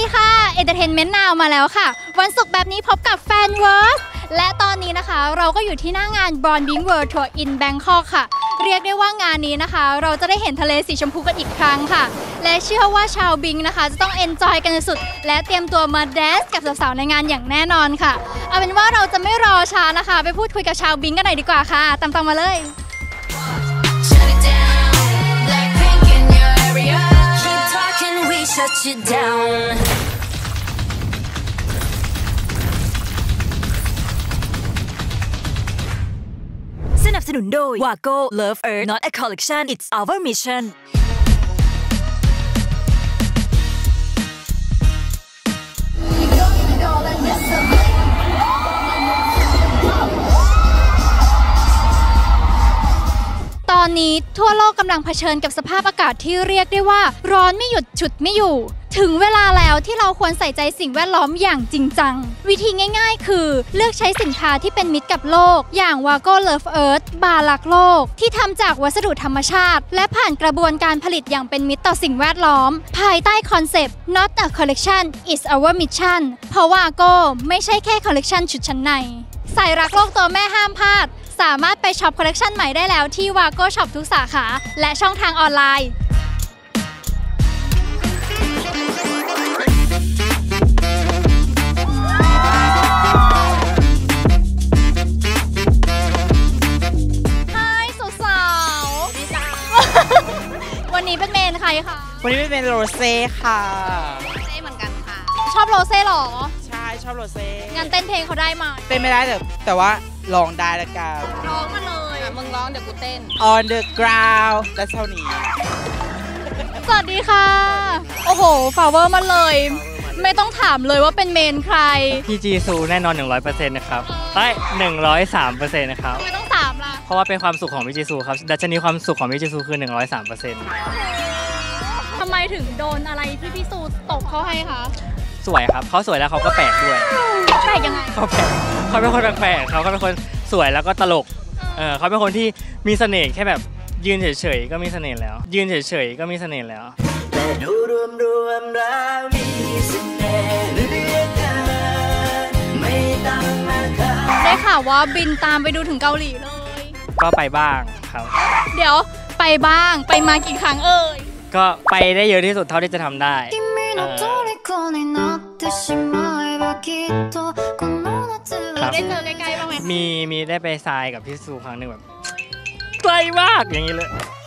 ดีค่ะ Entertainment Now มาแล้วค่ะวันศุกร์แบบนี้พบกับ Fanverse และตอนนี้นะคะเราก็อยู่ที่หน้างาน Born Being World Tour in Bangkok ค่ะเรียกได้ว่างานนี้นะคะเราจะได้เห็นทะเลสีชมพูกันอีกครั้งค่ะและเชื่อว่าชาวบิงนะคะจะต้องเอนจอยกันสุดและเตรียมตัวมาแดนซ์กับสาวๆในงานอย่างแน่นอนค่ะเอาเป็นว่าเราจะไม่รอช้านะคะไปพูดคุยกับชาวบิงกันหน่อยดีกว่าค่ะตามๆมาเลย Shut you down. สนับสนุนโดย Wago Love Earth Not a Collection It's Our Mission ตอนนี้ทั่วโลกกำลังเผชิญกับสภาพอากาศที่เรียกได้ว่าร้อนไม่หยุดฉุดไม่อยู่ถึงเวลาแล้วที่เราควรใส่ใจสิ่งแวดล้อมอย่างจริงจังวิธีง่ายๆคือเลือกใช้สินค้าที่เป็นมิตรกับโลกอย่าง Wago Love Earth บาร์รักโลกที่ทำจากวัสดุธรรมชาติและผ่านกระบวนการผลิตอย่างเป็นมิตรต่อสิ่งแวดล้อมภายใต้คอนเซปต์ Not a Collection It's Our Mission เพราะ Wago ไม่ใช่แค่คอลเลกชันชุดชั้นในใส่รักโลกตัวแม่ห้ามพลาดสามารถไปช็อปคอลเลกชันใหม่ได้แล้วที่ Wago Shop ทุกสาขาและช่องทางออนไลน์วันนี้เป็นเมนใครคะวันนี้เป็นโรเซ่ค่ะโรเซ่เหมือนกันค่ะชอบโรเซ่หรอใช่ชอบโรเซ่งั้นเต้นเพลงเขาได้ไหมเต้นไม่ได้แต่ว่าร้องได้ละกันร้องมาเลยมึงร้องเดี๋ยวกูเต้น On the ground และเท่านี้สวัสดีค่ะโอ้โหฟลาเวอร์มาเลยไม่ต้องถามเลยว่าเป็นเมนใครพี่จีซูแน่นอน 100% นะครับใช่103% นะครับไม่ต้องถามล่ะเพราะว่าเป็นความสุขของพี่จีซูครับดัชนีความสุขของพี่จีซูคือ 103% ทำไมถึงโดนอะไรที่พี่ซูตกเขาให้คะสวยครับเขาสวยแล้วเขาก็แปลกด้วยแปลกยังไงเขาแปลกเขาเป็นคนแปลกเขาก็เป็นคนสวยแล้วก็ตลกเขาเป็นคนที่มีเสน่ห์แค่แบบยืนเฉยๆก็มีเสน่ห์แล้วยืนเฉยๆก็มีเสน่ห์แล้วแต่ดูรวมแล้วมีเสน่ห์เหลือเกินไม่ต้องมาได้ข่าวว่าบินตามไปดูถึงเกาหลีเลยก็ไปบ้างครับเดี๋ยวไปบ้างไปมากี่ครั้งเอ่ยก็ไปได้เยอะที่สุดเท่าที่จะทำได้ได้เจอใกล้ๆบ้างไหมมีได้ไปทรายกับพี่ซูครั้งหนึ่งแบบไกลมากอย่างนี้เลย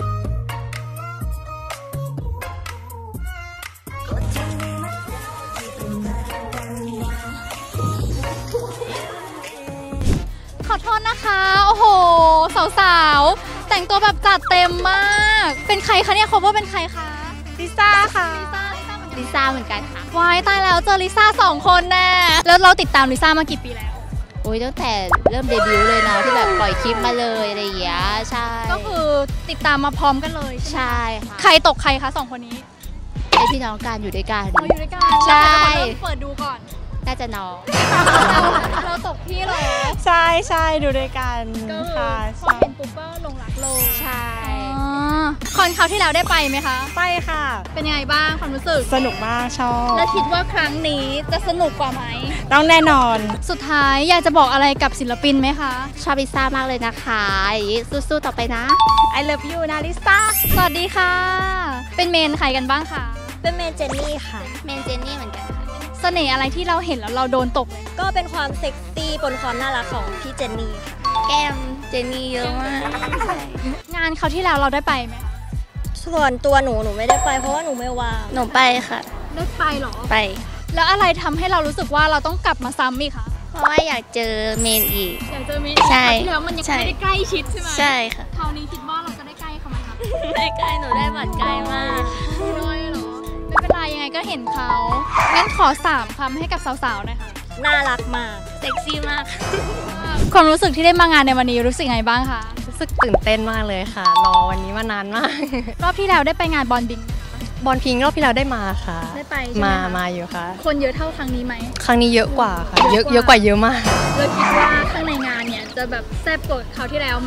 ขอโทษนะคะโอ้โหสาวๆแต่งตัวแบบจัดเต็มมากเป็นใครคะเนี่ยcoverเป็นใครคะลิซ่าค่ะลิซ่าเหมือนกันค่ะวายตายแล้วเจอลิซ่า2 คนแน่แล้วเราติดตามลิซ่ามากี่ปีแล้วโอ้ยตั้งแต่เริ่มเดบิวต์เลยเนาะที่แบบปล่อยคลิปมาเลยอะไรอย่างเงี้ยใช่ก็คือติดตามมาพร้อมกันเลยใช่ค่ะใครตกใครคะ2 คนนี้เป็นพี่น้องกันอยู่ด้วยกันอยู่ด้วยกันใช่เปิดดูก่อนน่าจะน้องเราตกพี่เหรอใช่ดูด้วยกันค่ะพอเห็นปุ๊บก็ลงรักเลยใช่คอนคราวที่แล้วได้ไปไหมคะไปค่ะเป็นยังไงบ้างความรู้สึกสนุกมากชอบแล้วคิดว่าครั้งนี้จะสนุกกว่าไหมต้องแน่นอนสุดท้ายอยากจะบอกอะไรกับศิลปินไหมคะชอบลิซ่ามากเลยนะคะสู้ๆต่อไปนะ I love you นะลิซ่าสวัสดีค่ะเป็นเมนใครกันบ้างคะเป็นเมนเจนนี่ค่ะเมนเจนนี่เหมือนกันค่ะเสน่ห์อะไรที่เราเห็นแล้วเราโดนตกก็เป็นความเซ็กซี่ปนความน่ารักของพี่เจนนี่ค่ะแก้มเจนนี่เยอะมากงานเขาที่แล้วเราได้ไปไหมส่วนตัวหนูไม่ได้ไปเพราะว่าหนูไม่ว่างหนูไปค่ะได้ไปหรอไปแล้วอะไรทำให้เรารู้สึกว่าเราต้องกลับมาซ้ำอีกคะเพราะว่าอยากเจอเมนอีกอยากเจอเมนใช่ที่แล้วมันยังไม่ได้ใกล้ชิดใช่ไหมใช่ค่ะคราวนี้คิดว่าเราจะได้ใกล้เขาไหมคะได้ใกล้หนูได้บัตรใกล้มากด้วยหรอไม่เป็นไรยังไงก็เห็นเขางั้นขอ3 คำให้กับสาวๆหน่อยค่ะน่ารักมากเซ็กซี่มากความรู้สึกที่ได้มางานในวันนี้รู้สึกไงบ้างคะรู้สึกตื่นเต้นมากเลยค่ะรอวันนี้มานานมากรอบที่แล้วได้ไปงานบอลบิงบอลพิงรอบที่แล้วได้มาค่ะได้ไปมาอยู่ค่ะคนเยอะเท่าครั้งนี้ไหมครั้งนี้เยอะกว่าค่ะเยอะกว่าเยอะมากเราคิดว่าข้างในงานเนี่ยจะแบบแซ่บกว่าคราวที่แล้วไหม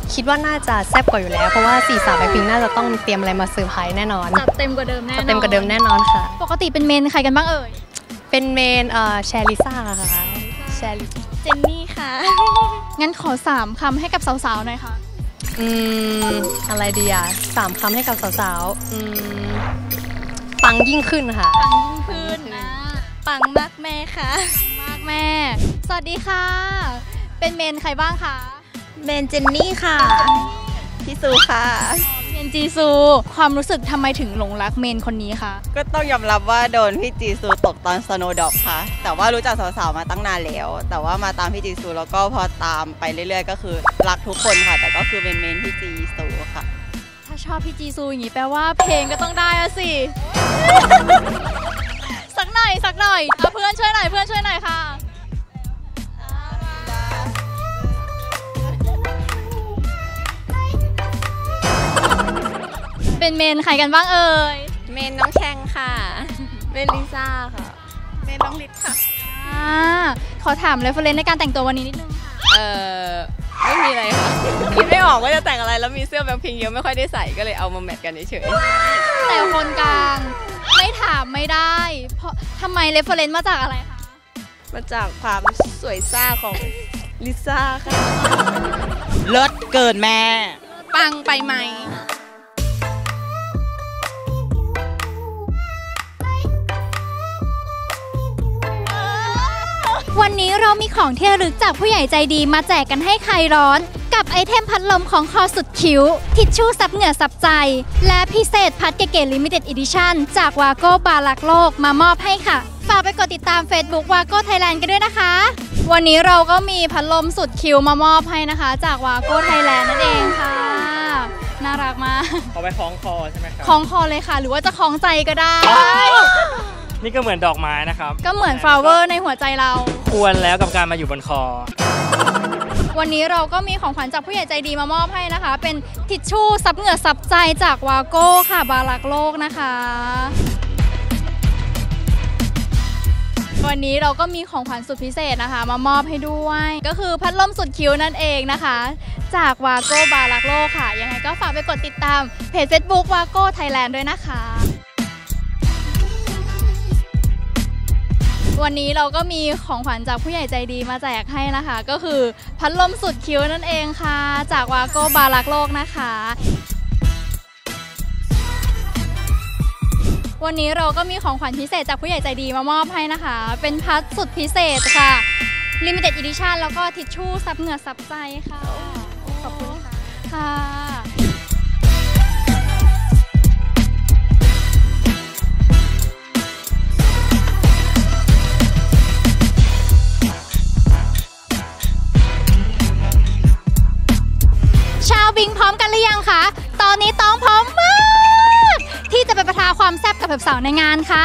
คิดว่าน่าจะแซ่บกว่าอยู่แล้วเพราะว่า4 สาวแบ็คพิงค์น่าจะต้องเตรียมอะไรมาเซอร์ไพรส์แน่นอนจัดเต็มกว่าเดิมแน่นอนเต็มกว่าเดิมแน่นอนค่ะปกติเป็นเมนใครกันบ้างเอ่ยเป็นเมนแชลิซ่าค่ะแชลิเจนนี่ค่ะงั้นขอ3 คำให้กับสาวๆหน่อยค่ะอะไรดีอ่ะ3 คำให้กับสาวๆปังยิ่งขึ้นค่ะปังยิ่งขึ้นนะปังมากแม่ค่ะมากแม่สวัสดีค่ะเป็นเมนใครบ้างคะเมนเจนนี่ค่ะพี่ซูค่ะเมนจีซูความรู้สึกทำไมถึงหลงรักเมนคนนี้คะก็ต้องยอมรับว่าโดนพี่จีซูตกตอนสโนว์ดรอปค่ะแต่ว่ารู้จักสาวๆมาตั้งนานแล้วแต่ว่ามาตามพี่จีซูแล้วก็พอตามไปเรื่อยๆก็คือรักทุกคนค่ะแต่ก็คือเป็นเมนพี่จีซูค่ะถ้าชอบพี่จีซูอย่างนี้แปลว่าเพลงก็ต้องได้อะสิ สักหน่อยเอาเพื่อนช่วยหน่อยค่ะเป็นเมนใครกันบ้างเอ่ยเมนน้องแชงค่ะเมนลิซ่าค่ะเมนน้องลิศค่ะขอถามเรฟเฟอเรนซ์ในการแต่งตัววันนี้นิดนึงค่ะไม่มีอะไรค่ะคิดไม่ออกว่าจะแต่งอะไรแล้วมีเสื้อแบ็คพิงค์เยอะไม่ค่อยได้ใส่ก็เลยเอามาแมทกันเฉยๆแต่คนกลางไม่ถามไม่ได้เพราะทำไมเรฟเฟอเรนซ์มาจากอะไรคะมาจากความสวยซ่าของลิซ่าค่ะเลิศเกินแม่ปังไปไหมวันนี้เรามีของที่ระลึกจากผู้ใหญ่ใจดีมาแจกกันให้ใครร้อนกับไอเทมพัดลมของคอสุดคิ้วทิชชู่ซับเหงื่อซับใจและพิเศษพัดเก๋ๆ Limited Edition จากวาโก้บารักโลกมามอบให้ค่ะฝากไปกดติดตาม Facebook วาโก้ไทยแลนด์กันด้วยนะคะวันนี้เราก็มีพัดลมสุดคิ้วมามอบให้นะคะจากวาโก้ไทยแลนด์นั่นเองค่ะน่ารักมากเอาไปคล้องคอใช่ไหมครับคล้องคอเลยค่ะหรือว่าจะคล้องใจก็ได้นี่ก็เหมือนดอกไม้นะครับก็เหมือนฟลาวเวอร์ในหัวใจเราควรแล้วกับการมาอยู่บนคอวันนี้เราก็มีของขวัญจากผู้ใหญ่ใจดีมามอบให้นะคะเป็นทิชชู่ซับเหงื่อซับใจจากวาโก้ค่ะบารักโลกนะคะวันนี้เราก็มีของขวัญสุดพิเศษนะคะมามอบให้ด้วยก็คือพัดลมสุดคิ้วนั่นเองนะคะจากวาโก้บารักโลกค่ะยังไงก็ฝากไปกดติดตามเพจ Facebook วาโก้ไทยแลนด์ด้วยนะคะวันนี้เราก็มีของขวัญจากผู้ใหญ่ใจดีมาแจกให้นะคะก็คือพัดลมสุดคิ้วนั่นเองค่ะจากวาโก้บารักโลกนะคะวันนี้เราก็มีของขวัญพิเศษจากผู้ใหญ่ใจดีมามอบให้นะคะเป็นพัดสุดพิเศษค่ะ Limited Edition แล้วก็ทิชชู่ซับเหงื่อซับใจค่ะขอบคุณค่ะชาวบิงพร้อมกันหรือยังคะตอนนี้ต้องพร้อมมากที่จะไปประทะความแซ่บกับสาวในงานค่ะ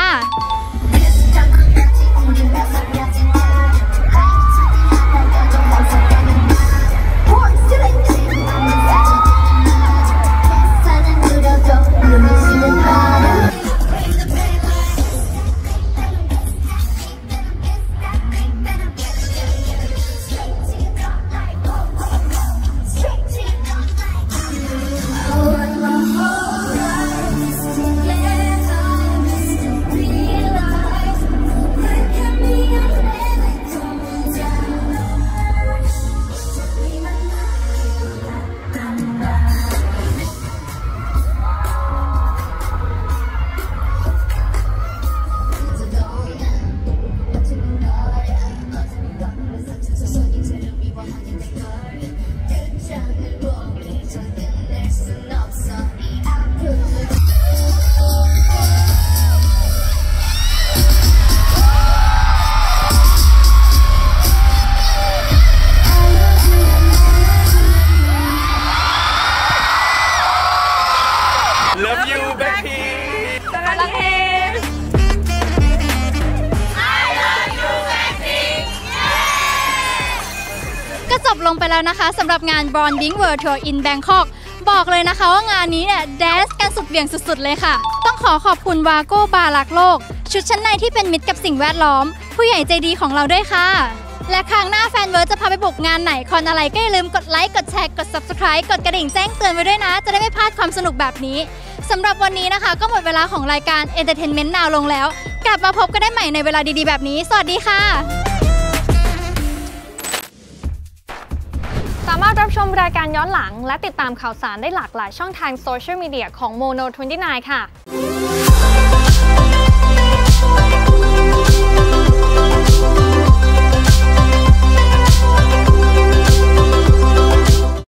จบลงไปแล้วนะคะสำหรับงาน Bonding World Tour in Bangkok บอกเลยนะคะว่างานนี้เนี่ยแดนซ์กันสุดเบี่ยงสุดๆเลยค่ะต้องขอบคุณวาโก้บารักโลกชุดชั้นในที่เป็นมิตรกับสิ่งแวดล้อมผู้ใหญ่ใจดีของเราด้วยค่ะและครั้งหน้าแฟนเวิร์ดจะพาไปบุกงานไหนคอนอะไรก็อย่าลืมกดไลค์กดแชร์กด Subscribe กดกระดิ่งแจ้งเตือนไว้ด้วยนะจะได้ไม่พลาดความสนุกแบบนี้สำหรับวันนี้นะคะก็หมดเวลาของรายการ Entertainment Now ลงแล้วกลับมาพบกันได้ใหม่ในเวลาดีๆแบบนี้สวัสดีค่ะสามารถรับชมรายการย้อนหลังและติดตามข่าวสารได้หลากหลายช่องทางโซเชียลมีเดียของ Mono 29 ค่ะ